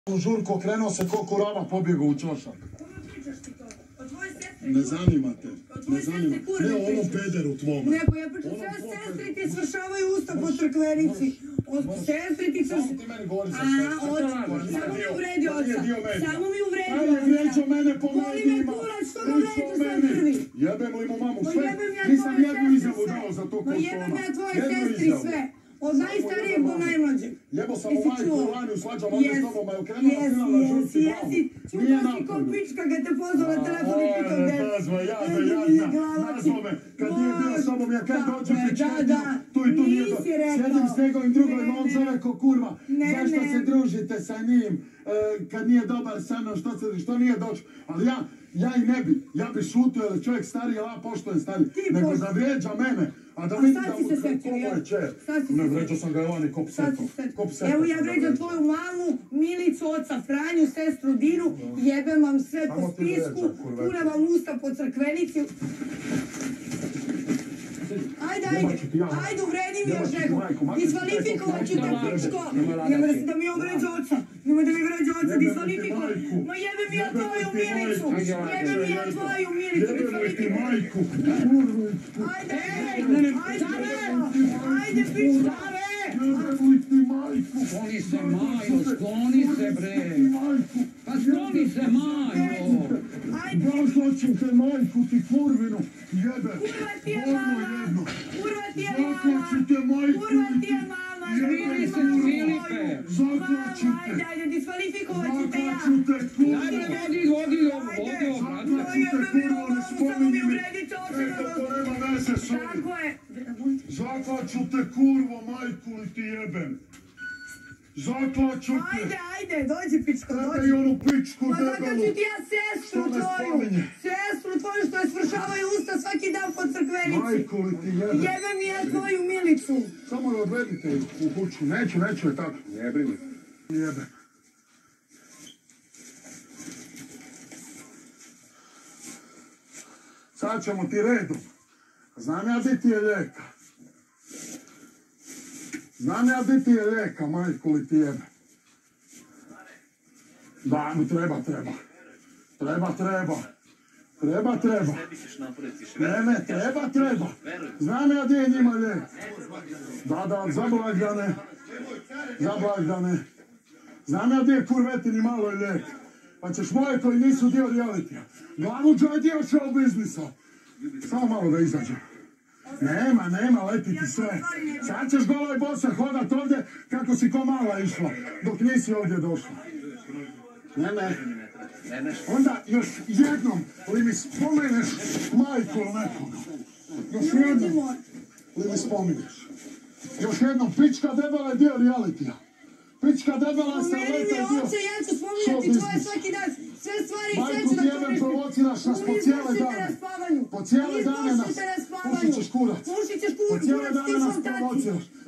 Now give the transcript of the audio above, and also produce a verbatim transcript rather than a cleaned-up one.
U žurku okrenuo se ko kurava, pobjegao u ćošak. Ne zanima te. Ne zanima. Ne o ovom pederu tvome. Nego ja pričam, sve sestri ti svršavaju usta po crkvenici. Od sestri ti svršavaju... Samo ti meni govori za sestri. Samo mi uvredi oca. Samo mi uvredi oca. Ajde, vrijeđo mene po medijima. Boli me kurac, što ga vređu sad prvi. Jebem li mu mamu sve? Nisam jednu izjavu dao za to ko što ona. Ma jebem ja tvoje sestri sve. Od najstarijeg do najmlađeg. Jebo sam u majku u lanju, svađam ovdje s tobom, a je okrenula fila na žurci glavu. Nije napravo. Čuo si ko pička kad te pozvao na telefon i pitao gdje. Nazva, jadna, jadna, nazva me. Kad nije bio s tobom, ja kad dođem pička, tu i tu nije do... Sjedim s njegovim drugom, on zove ko kurva. Zašto se družite sa njim? Kad nije dobar sa mnom, što nije došlo? Ali ja... Ja i ne bi, ja bi šutio, jer čovjek stariji, ja poštojem stariji, nego da vrijeđa mene, a da vidim da mu ko moje čer. Ne, vređao sam ga Jovani ko pseto. Evo ja vređam tvoju mamu, Milicu, oca Franju, sestru Dinu, jebem vam sve po spisku, puna vam usta po crkvenici. Ajde, ajde, ajde, uvredi mi još nekog. Diskvalifikovat ću te pičko. Nemoj da mi ovređa oca. Nemoj da mi vređa oca, diskvalifikovat. Ma jebe mi ja tvoju Milicu. Jebe mi ja tvoju Milicu, diskvalifikovat. Ajde, ajde, ajde, pičko. Skloni se, Majo, skloni se, bre. Pa skloni se, Majo. Brašla ću te majku ti kurvinu, jebe. Kurva ti je mama. Kurva ti je mama. Kurva ti je mama. Smiri se, Filipe. Zaklaću te. Ajde, ajde, diskvalifikovat ću te ja. Zaklaću te kurva. Ajde, vodi, vodi, vodi ovo, brate. Zaklaću te kurva, ne spominji mi. Eto, to nema veze s ovim. Tako je. Zaklaću te kurvo, majku li ti jebem. Zaklaću te. Ajde, ajde, dođi pičko, dođi. Tebe i onu pičku Ma debelu. zakaću ti ja sestru tvoju. Sestru tvoju što je svršavaju usta svaki dan po crkvenici. Majku li ti jebem. Jebem ja tvoju Milicu. Samo je odvedite u kuću. Neću, neću je tako. Ne brini. Jebem. Sad ćemo ti redom. Znam ja di ti je ljeka. Znam ja di ti je ljeka, majku li ti jebe. Da, mi treba, treba. Treba, treba. Treba, treba. Ne, ne, treba, treba. Znam ja di je njima ljek. Da, da, za blagdane. Za blagdane. Znam ja di je kurvetini malo ljek. Pa ćeš moje koji nisu dio realitija. Glavuđo je dio show biznisa. Samo malo da izađem. Nema, nema, leti ti sve. Sad ćeš gola i bosa hodat ovdje kako si ko mala išla, dok nisi ovdje došla. Ne, ne. Onda još jednom li mi spomeneš majku ili nekoga. Još jednom li mi spomeneš. Još jednom, pička debela je dio realitija. Pička debela se leta je dio show biznisa. Ja ću spominjati tvoje svaki dan. Sve stvari i sve ću da majku ti jebem, provociraš nas po cijele dane. Po cijele dane nas pušit ćeš kurac. Po cijele dane nas provociraš.